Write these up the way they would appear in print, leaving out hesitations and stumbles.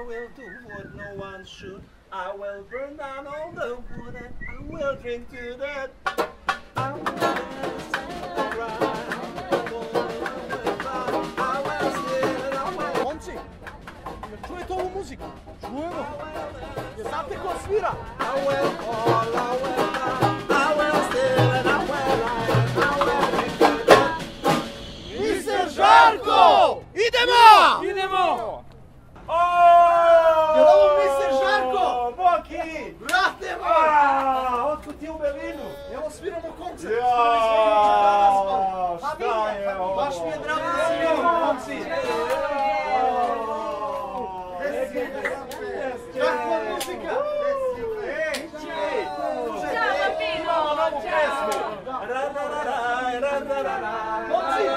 will do what no one should. I will burn down all the wood and I will drink to that. I will stand around. Momci, jel čujete ovu muziku? Čujemo. Jel znate ko svira? I will fall, I will die, I will steal and I will lie, I will drink to that. Mister Žarko! Idemo! Idemo! Jel ovo Mister Žarko? Boki! Brate moj! Otkud ti u Berlinu? Evo sviramo koncert. Šta je ovo? Baš mi je drago da si vidimo, momci. Kakva muzika? Ćao, Martino! Momci!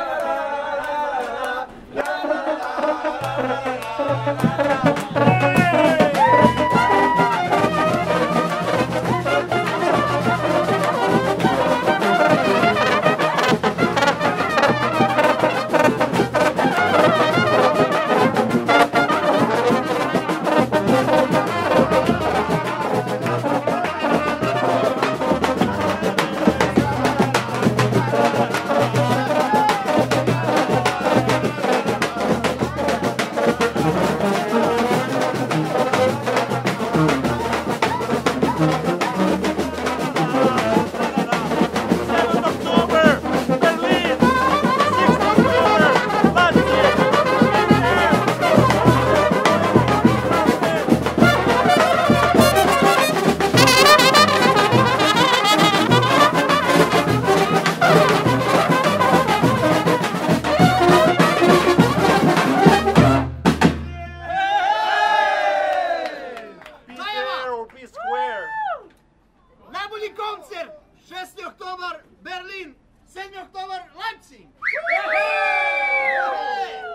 Najbolji koncert! 6. oktobar Berlin, 7. oktobar Leipzig!